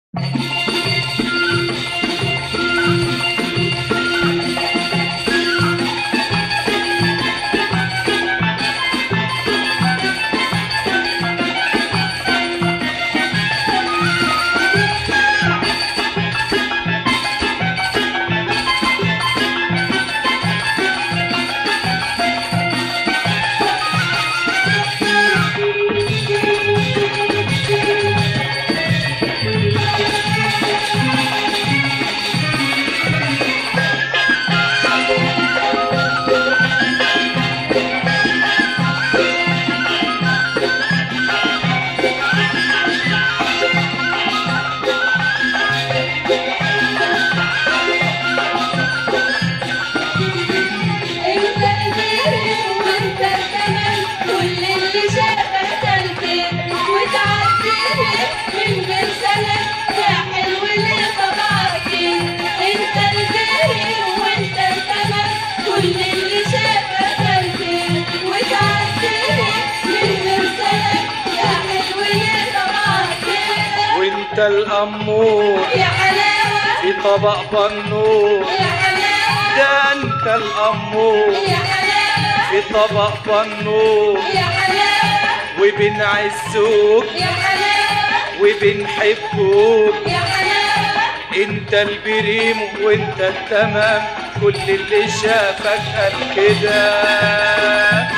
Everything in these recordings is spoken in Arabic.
انت الأمور يا حلاوة في طبق بنور، يا حلاوة ده انت الأمور يا حلاوة في طبق بنور، يا حلاوة وبنعزوك يا حلاوة وبنحبوك. يا حلاوة انت البريم وانت التمام، كل اللي شافك قال كده.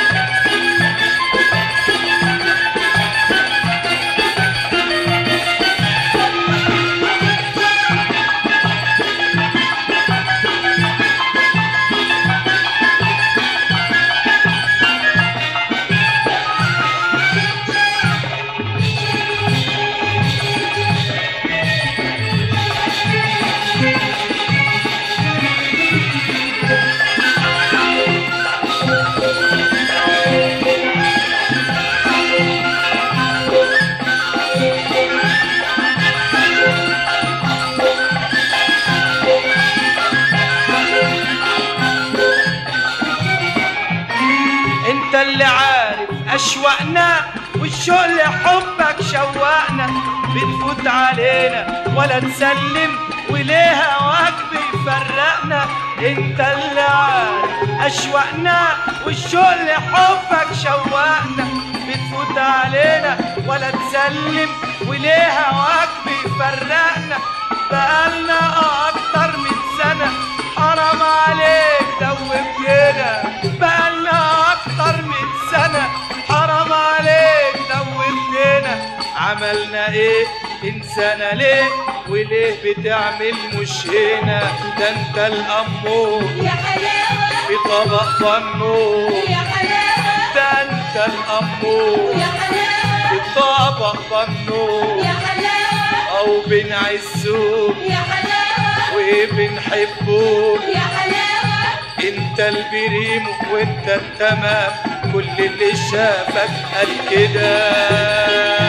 انت اللي عارف اشواقنا والشوق لحبك شوقنا، بتفوت علينا ولا تسلم وليه هواك بيفرقنا. انت اللي عارف اشواقنا والشوق لحبك شوقنا، بتفوت علينا ولا تسلم وليه هواك بيفرقنا. بقالنا اكتر من سنة حرام عليك دوبتنا، بقالنا اكتر من سنة حرام عليك دوبتنا. عملنا ايه انسانا ليه وليه بتعمل مش هنا؟ ده انت الأمور يا حلاوة في طبق بنور، يا حلاوة ده انت الأمور يا حلاوة في طبق بنور، يا حلاوة او بنعزوك يا حلاوة وبنحبوك. يا حلاوة انت البريم وانت التمام، كل اللي شافك قال كده.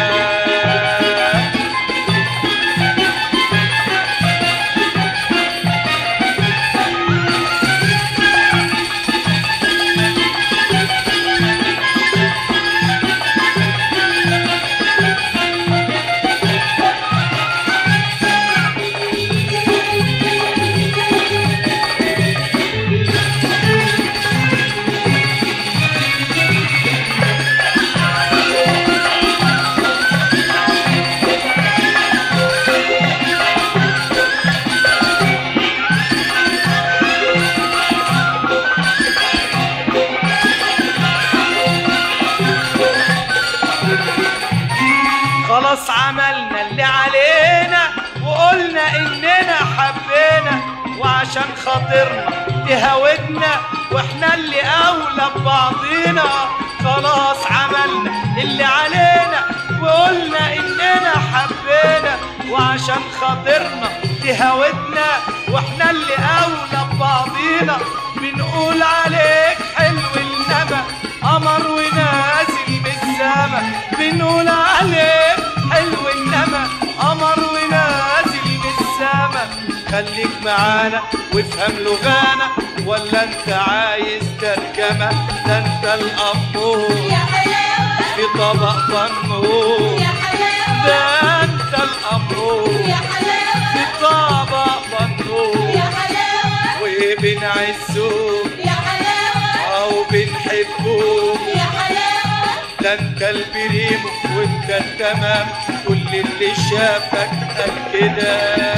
خلاص عملنا اللي علينا وقلنا اننا حبينا، وعشان خاطرنا تهاودنا واحنا اللي اولى ببعضينا. خلاص عملنا اللي علينا وقلنا اننا حبينا، وعشان خاطرنا تهاودنا واحنا اللي اولى ببعضينا. بنقول عليك حلو النبى قمر ونازل من السما، بنقول عليك حلو النبى قمر ونازل من السما. خليك معانا وافهم لغانا ولا انت عايز ترجمة؟ ده انت الأمور يا حلاوة في طبق بنور، يا حلاوة ده انت الأمور يا حلاوة في طبق بنور يا حلاوة وبنعزهم يا حلاوة او بنحبهم. يا حلاوة ده انت البريم وانت التمام، كل اللي شافك قال كده.